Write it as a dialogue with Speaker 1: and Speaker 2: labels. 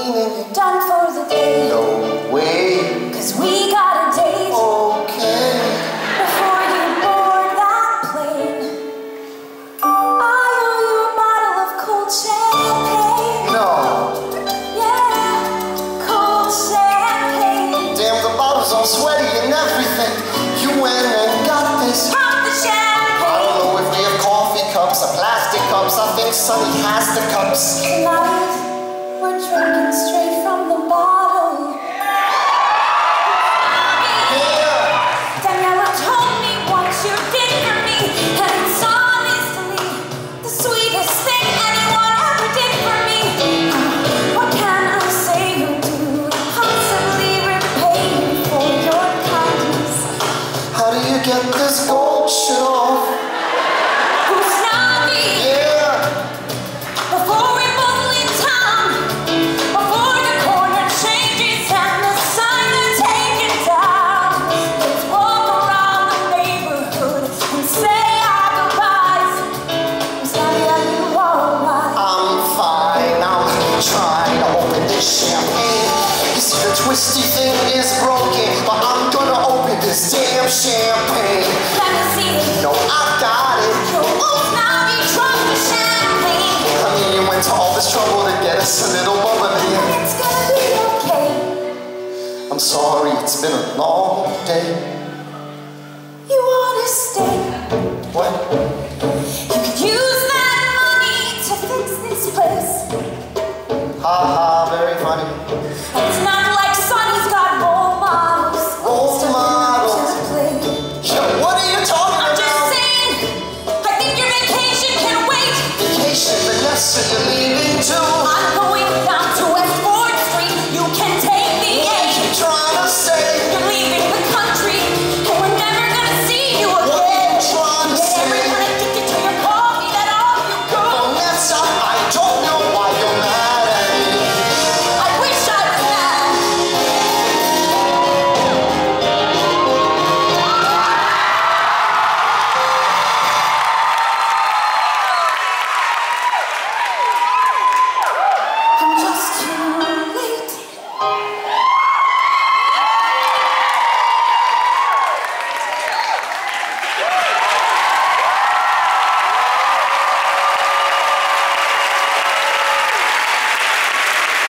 Speaker 1: meaning
Speaker 2: you're done for the day.
Speaker 1: no way.
Speaker 2: 'Cause we got a date.
Speaker 1: Okay.
Speaker 2: Before you board that plane, I owe you a bottle of cold champagne.
Speaker 1: No.
Speaker 2: Yeah, cold champagne.
Speaker 1: Damn, the bottle's all sweaty and everything. You went and got this.
Speaker 2: Pop the
Speaker 1: I
Speaker 2: champagne.
Speaker 1: don't know if we have coffee cups or plastic cups. I think Sonny has the cups.
Speaker 2: Tonight, we're drinking straight from the bottle.
Speaker 1: Yeah.
Speaker 2: Daniela told me what you did for me, and it's honestly the sweetest thing anyone ever did for me. What can I say or do to possibly repay you for your kindness?
Speaker 1: How do you get this gold shit off?
Speaker 2: Who's snobby?
Speaker 1: Yeah.
Speaker 2: Before we both leave town, before the corner changes and the signs are taken down, let's walk around the neighborhood and say our goodbyes. Is are you alright?
Speaker 1: I'm fine. I'm trying to open this champagne. You see the twisty thing is broken, but I'm gonna open this damn champagne.
Speaker 2: Let me see it.
Speaker 1: No, I got it.
Speaker 2: Who's snobby? Drunk the champagne.
Speaker 1: I mean, you went to all this trouble to get us a little bubbly.
Speaker 2: It's gonna be okay.
Speaker 1: I'm sorry, it's been a long day.
Speaker 2: You wanna stay?
Speaker 1: What?
Speaker 2: You could use that money to fix this place.
Speaker 1: Ha ha, very funny.
Speaker 2: It's not like Sonny's got